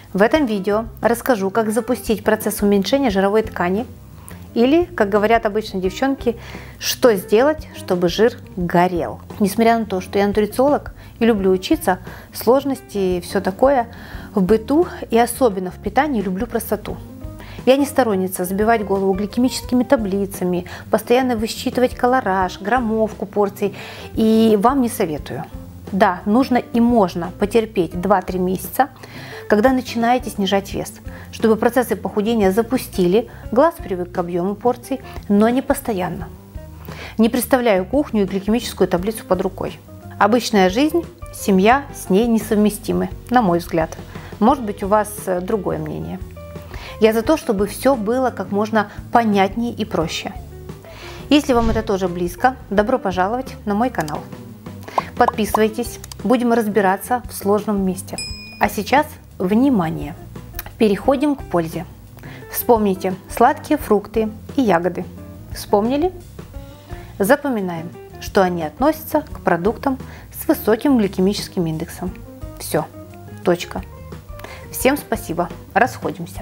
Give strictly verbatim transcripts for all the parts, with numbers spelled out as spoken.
В этом видео расскажу, как запустить процесс уменьшения жировой ткани или, как говорят обычно девчонки, что сделать, чтобы жир горел. Несмотря на то, что я нутрициолог и люблю учиться, сложности и все такое в быту и особенно в питании люблю простоту. Я не сторонница забивать голову гликемическими таблицами, постоянно высчитывать калораж, граммовку порций, и вам не советую. Да, нужно и можно потерпеть два-три месяца, когда начинаете снижать вес, чтобы процессы похудения запустили, глаз привык к объему порций, но не постоянно. Не представляю кухню и гликемическую таблицу под рукой. Обычная жизнь, семья с ней несовместимы, на мой взгляд. Может быть, у вас другое мнение. Я за то, чтобы все было как можно понятнее и проще. Если вам это тоже близко, добро пожаловать на мой канал. Подписывайтесь, будем разбираться в сложном месте. А сейчас внимание! Переходим к пользе. Вспомните сладкие фрукты и ягоды. Вспомнили? Запоминаем, что они относятся к продуктам с высоким гликемическим индексом. Все. Точка. Всем спасибо. Расходимся.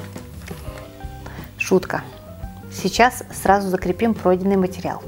Шутка. Сейчас сразу закрепим пройденный материал.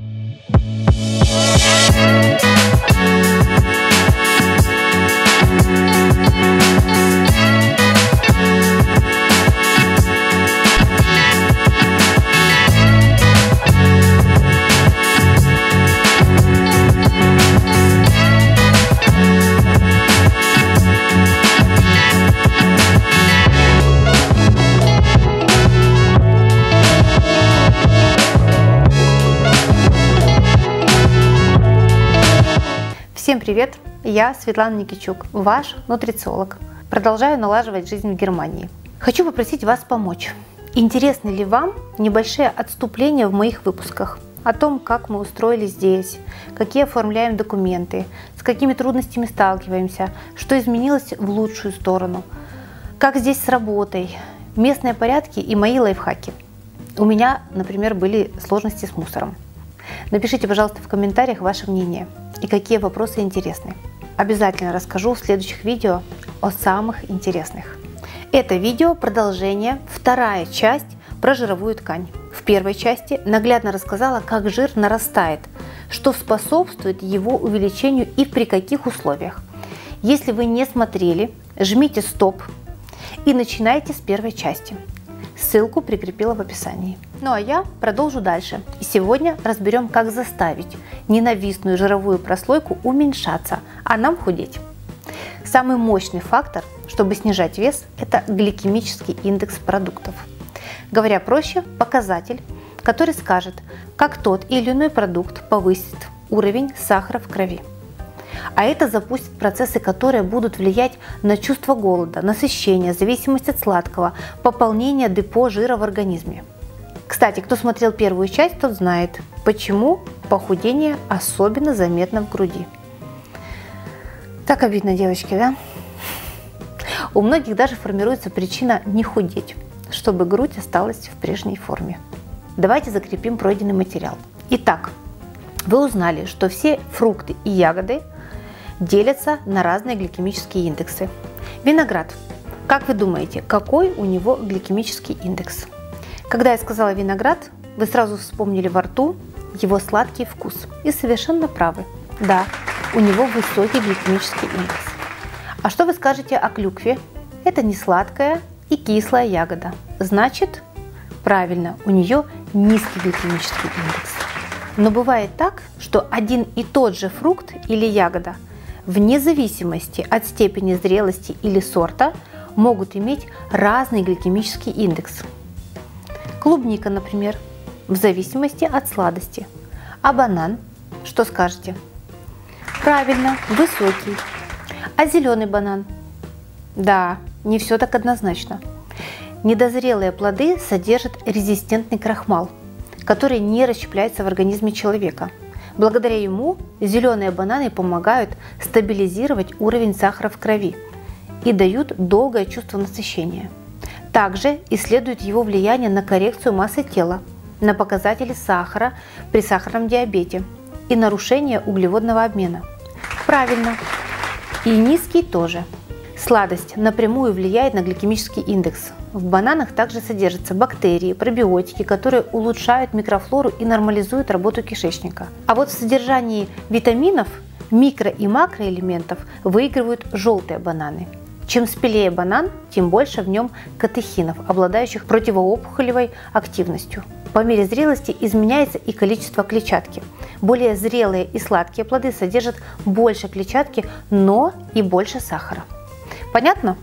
Всем привет! Я Светлана Никитчук, ваш нутрициолог. Продолжаю налаживать жизнь в Германии. Хочу попросить вас помочь. Интересны ли вам небольшие отступления в моих выпусках о том, как мы устроились здесь, какие оформляем документы, с какими трудностями сталкиваемся, что изменилось в лучшую сторону, как здесь с работой, местные порядки и мои лайфхаки. У меня, например, были сложности с мусором. Напишите, пожалуйста, в комментариях ваше мнение и какие вопросы интересны. Обязательно расскажу в следующих видео о самых интересных. Это видео продолжение, вторая часть про жировую ткань. В первой части наглядно рассказала, как жир нарастает, что способствует его увеличению и при каких условиях. Если вы не смотрели, жмите стоп и начинайте с первой части. Ссылку прикрепила в описании. Ну а я продолжу дальше. И сегодня разберем, как заставить ненавистную жировую прослойку уменьшаться, а нам худеть. Самый мощный фактор, чтобы снижать вес, это гликемический индекс продуктов. Говоря проще, показатель, который скажет, как тот или иной продукт повысит уровень сахара в крови. А это запустит процессы, которые будут влиять на чувство голода, насыщение, зависимость от сладкого, пополнение депо жира в организме. Кстати, кто смотрел первую часть, тот знает, почему похудение особенно заметно в груди. Так обидно, девочки, да? У многих даже формируется причина не худеть, чтобы грудь осталась в прежней форме. Давайте закрепим пройденный материал. Итак, вы узнали, что все фрукты и ягоды делятся на разные гликемические индексы. Виноград. Как вы думаете, какой у него гликемический индекс? Когда я сказала виноград, вы сразу вспомнили во рту его сладкий вкус. И совершенно правы. Да, у него высокий гликемический индекс. А что вы скажете о клюкве? Это не сладкая и кислая ягода. Значит, правильно, у нее низкий гликемический индекс. Но бывает так, что один и тот же фрукт или ягода вне зависимости от степени зрелости или сорта могут иметь разный гликемический индекс. Клубника, например, в зависимости от сладости. А банан, что скажете? Правильно, высокий. А зеленый банан? Да, не все так однозначно. Недозрелые плоды содержат резистентный крахмал, который не расщепляется в организме человека. Благодаря ему зеленые бананы помогают стабилизировать уровень сахара в крови и дают долгое чувство насыщения. Также исследуют его влияние на коррекцию массы тела, на показатели сахара при сахарном диабете и нарушение углеводного обмена. Правильно. И низкий тоже. Сладость напрямую влияет на гликемический индекс. В бананах также содержатся бактерии, пробиотики, которые улучшают микрофлору и нормализуют работу кишечника. А вот в содержании витаминов, микро- и макроэлементов выигрывают желтые бананы. Чем спелее банан, тем больше в нем катехинов, обладающих противоопухолевой активностью. По мере зрелости изменяется и количество клетчатки. Более зрелые и сладкие плоды содержат больше клетчатки, но и больше сахара. Понятно?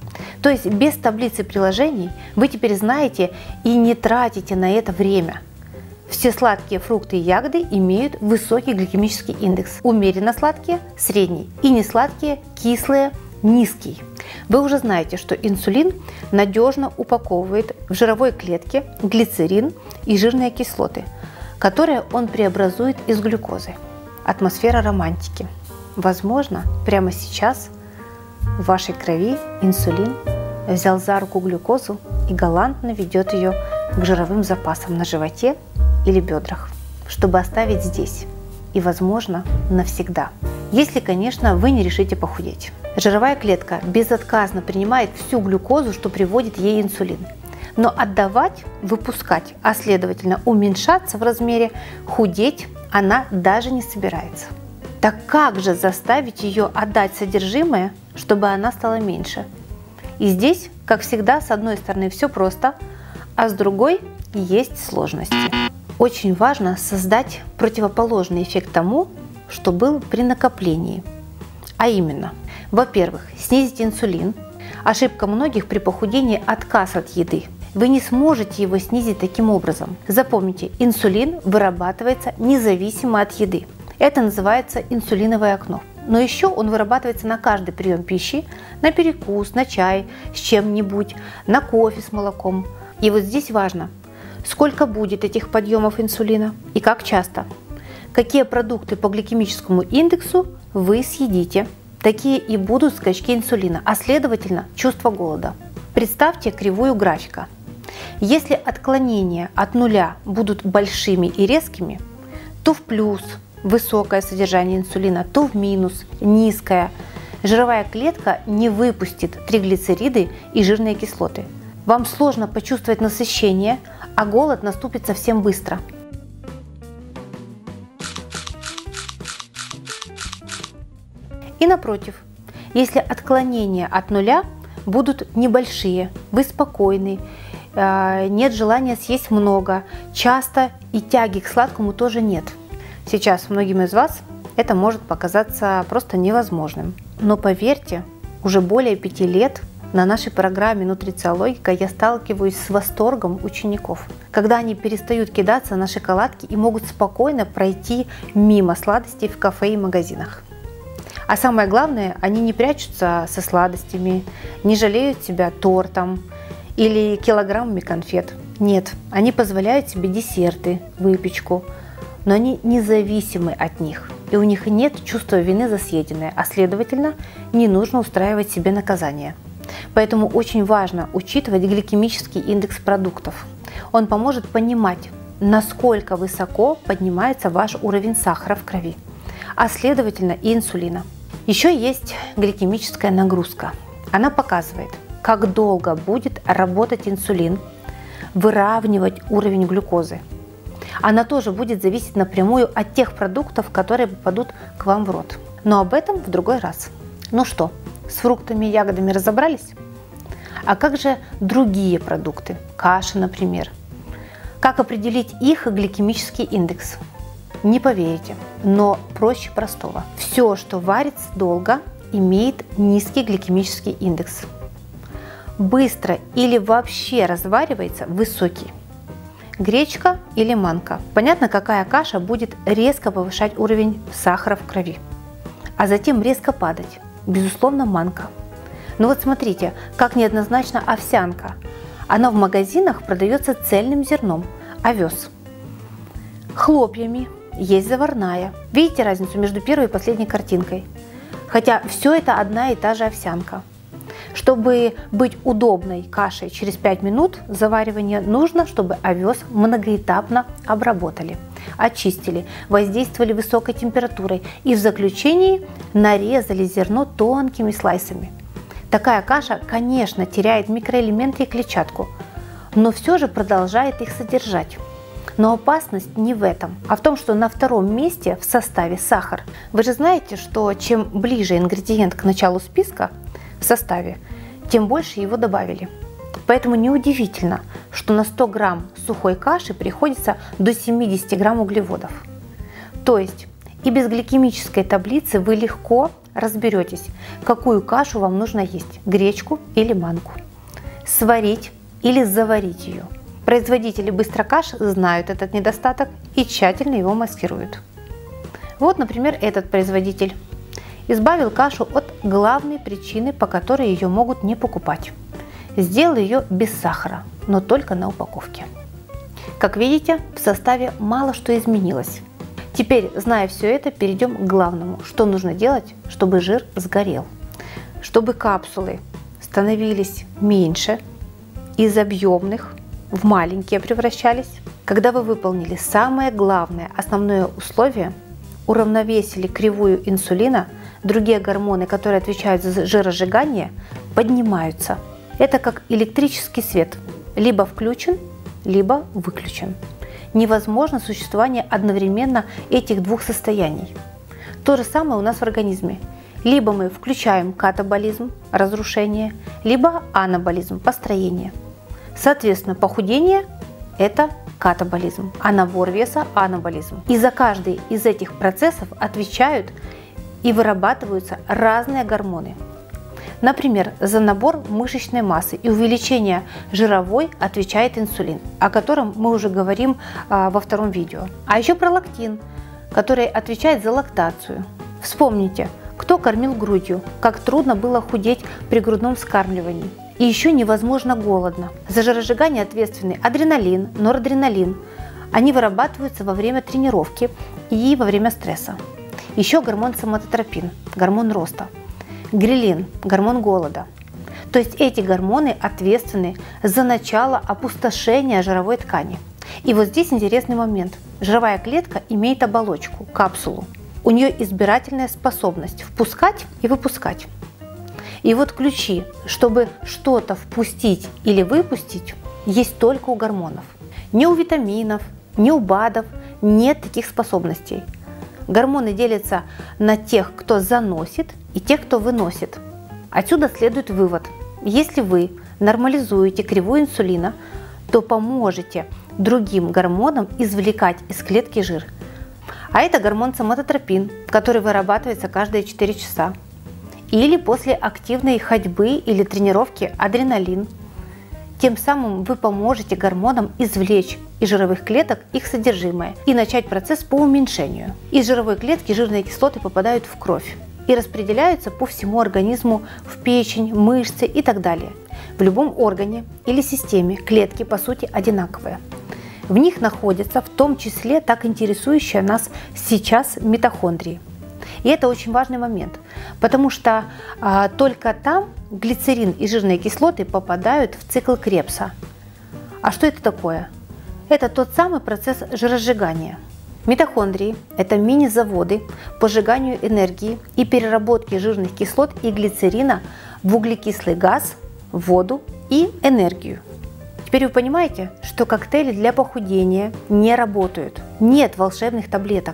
То есть без таблицы приложений вы теперь знаете и не тратите на это время. Все сладкие фрукты и ягоды имеют высокий гликемический индекс. Умеренно сладкие – средний, и несладкие – кислые – низкий. Вы уже знаете, что инсулин надежно упаковывает в жировой клетке глицерин и жирные кислоты, которые он преобразует из глюкозы. Атмосфера романтики. Возможно, прямо сейчас в вашей крови инсулин взял за руку глюкозу и галантно ведет ее к жировым запасам на животе или бедрах, чтобы оставить здесь и, возможно, навсегда. Если, конечно, вы не решите похудеть. Жировая клетка безотказно принимает всю глюкозу, что приводит ей инсулин. Но отдавать, выпускать, а следовательно уменьшаться в размере, худеть она даже не собирается. Так как же заставить ее отдать содержимое, чтобы она стала меньше? И здесь, как всегда, с одной стороны все просто, а с другой есть сложности. Очень важно создать противоположный эффект тому, что был при накоплении. А именно, во-первых, снизить инсулин. Ошибка многих при похудении – отказ от еды. Вы не сможете его снизить таким образом. Запомните, инсулин вырабатывается независимо от еды. Это называется инсулиновое окно. Но еще он вырабатывается на каждый прием пищи, на перекус, на чай с чем-нибудь, на кофе с молоком. И вот здесь важно, сколько будет этих подъемов инсулина и как часто. Какие продукты по гликемическому индексу вы съедите, такие и будут скачки инсулина, а следовательно чувство голода. Представьте кривую графика. Если отклонения от нуля будут большими и резкими, то в плюс высокое содержание инсулина, то в минус низкое. Жировая клетка не выпустит триглицериды и жирные кислоты. Вам сложно почувствовать насыщение, а голод наступит совсем быстро. И напротив, если отклонения от нуля будут небольшие, вы спокойны, нет желания съесть много, часто и тяги к сладкому тоже нет. Сейчас многим из вас это может показаться просто невозможным. Но поверьте, уже более пяти лет на нашей программе «Нутрициологика» я сталкиваюсь с восторгом учеников, когда они перестают кидаться на шоколадки и могут спокойно пройти мимо сладостей в кафе и магазинах. А самое главное, они не прячутся со сладостями, не жалеют себя тортом или килограммами конфет. Нет, они позволяют себе десерты, выпечку, но они независимы от них, и у них нет чувства вины за съеденное, а следовательно, не нужно устраивать себе наказание. Поэтому очень важно учитывать гликемический индекс продуктов. Он поможет понимать, насколько высоко поднимается ваш уровень сахара в крови, а следовательно и инсулина. Еще есть гликемическая нагрузка. Она показывает, как долго будет работать инсулин, выравнивать уровень глюкозы. Она тоже будет зависеть напрямую от тех продуктов, которые попадут к вам в рот. Но об этом в другой раз. Ну что, с фруктами и ягодами разобрались? А как же другие продукты? Каши, например. Как определить их гликемический индекс? Не поверите, но проще простого. Все, что варится долго, имеет низкий гликемический индекс. Быстро или вообще разваривается – высокий. Гречка или манка. Понятно, какая каша будет резко повышать уровень сахара в крови, а затем резко падать. Безусловно, манка. Но вот смотрите, как неоднозначно овсянка. Она в магазинах продается цельным зерном, овес. Хлопьями есть заварная. Видите разницу между первой и последней картинкой? Хотя все это одна и та же овсянка. Чтобы быть удобной кашей через пять минут заваривания, нужно, чтобы овес многоэтапно обработали, очистили, воздействовали высокой температурой и в заключении нарезали зерно тонкими слайсами. Такая каша, конечно, теряет микроэлементы и клетчатку, но все же продолжает их содержать. Но опасность не в этом, а в том, что на втором месте в составе сахар. Вы же знаете, что чем ближе ингредиент к началу списка в составе, тем больше его добавили. Поэтому неудивительно, что на сто грамм сухой каши приходится до семидесяти грамм углеводов. То есть и без гликемической таблицы вы легко разберетесь, какую кашу вам нужно есть – гречку или манку, сварить или заварить ее. Производители быстрокаш знают этот недостаток и тщательно его маскируют. Вот, например, этот производитель избавил кашу от главной причины, по которой ее могут не покупать. Сделал ее без сахара, но только на упаковке. Как видите, в составе мало что изменилось. Теперь, зная все это, перейдем к главному, что нужно делать, чтобы жир сгорел. Чтобы капсулы становились меньше, из объемных в маленькие превращались. Когда вы выполнили самое главное, основное условие, уравновесили кривую инсулина, другие гормоны, которые отвечают за жиросжигание, поднимаются. Это как электрический свет, либо включен, либо выключен. Невозможно существование одновременно этих двух состояний. То же самое у нас в организме. Либо мы включаем катаболизм, разрушение, либо анаболизм, построение. Соответственно, похудение – это катаболизм, а набор веса – анаболизм. И за каждый из этих процессов отвечают и вырабатываются разные гормоны. Например, за набор мышечной массы и увеличение жировой отвечает инсулин, о котором мы уже говорим а, во втором видео. А еще пролактин, который отвечает за лактацию. Вспомните, кто кормил грудью, как трудно было худеть при грудном вскармливании. И еще невозможно голодно. За жиросжигание ответственны адреналин, норадреналин. Они вырабатываются во время тренировки и во время стресса. Еще гормон соматотропин, гормон роста. Грелин, гормон голода. То есть эти гормоны ответственны за начало опустошения жировой ткани. И вот здесь интересный момент. Жировая клетка имеет оболочку, капсулу. У нее избирательная способность впускать и выпускать. И вот ключи, чтобы что-то впустить или выпустить, есть только у гормонов. Ни у витаминов, ни у БАДов нет таких способностей. Гормоны делятся на тех, кто заносит, и тех, кто выносит. Отсюда следует вывод. Если вы нормализуете кривую инсулина, то поможете другим гормонам извлекать из клетки жир. А это гормон соматотропин, который вырабатывается каждые четыре часа. Или после активной ходьбы или тренировки адреналин. Тем самым вы поможете гормонам извлечь из жировых клеток их содержимое и начать процесс по уменьшению. Из жировой клетки жирные кислоты попадают в кровь и распределяются по всему организму в печень, мышцы и так далее. В любом органе или системе клетки по сути одинаковые. В них находятся в том числе так интересующие нас сейчас митохондрии. И это очень важный момент, потому что а, только там глицерин и жирные кислоты попадают в цикл Кребса. А что это такое? Это тот самый процесс жиросжигания. Митохондрии – это мини-заводы по сжиганию энергии и переработке жирных кислот и глицерина в углекислый газ, воду и энергию. Теперь вы понимаете, что коктейли для похудения не работают. Нет волшебных таблеток.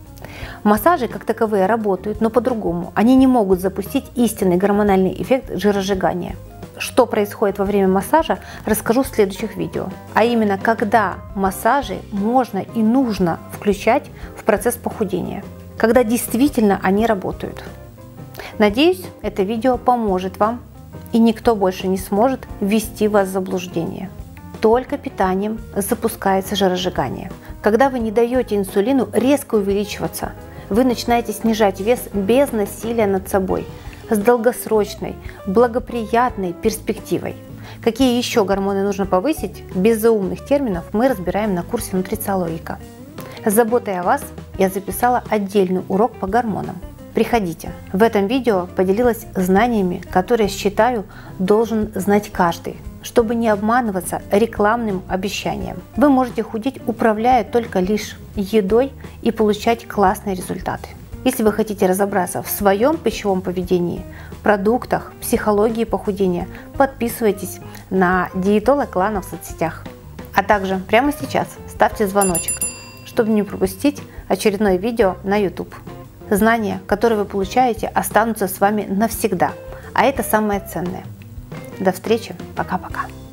Массажи как таковые работают, но по-другому. Они не могут запустить истинный гормональный эффект жиросжигания. Что происходит во время массажа, расскажу в следующих видео. А именно, когда массажи можно и нужно включать в процесс похудения. Когда действительно они работают. Надеюсь, это видео поможет вам, и никто больше не сможет ввести вас в заблуждение. Только питанием запускается жиросжигание. Когда вы не даете инсулину резко увеличиваться, вы начинаете снижать вес без насилия над собой, с долгосрочной, благоприятной перспективой. Какие еще гормоны нужно повысить, без заумных терминов мы разбираем на курсе «Нутрициологика». С заботой о вас я записала отдельный урок по гормонам. Приходите. В этом видео поделилась знаниями, которые, считаю, должен знать каждый, чтобы не обманываться рекламным обещанием. Вы можете худеть, управляя только лишь едой, и получать классные результаты. Если вы хотите разобраться в своем пищевом поведении, продуктах, психологии похудения, подписывайтесь на диетолог Лана в соцсетях. А также прямо сейчас ставьте звоночек, чтобы не пропустить очередное видео на YouTube. Знания, которые вы получаете, останутся с вами навсегда, а это самое ценное. До встречи, пока-пока.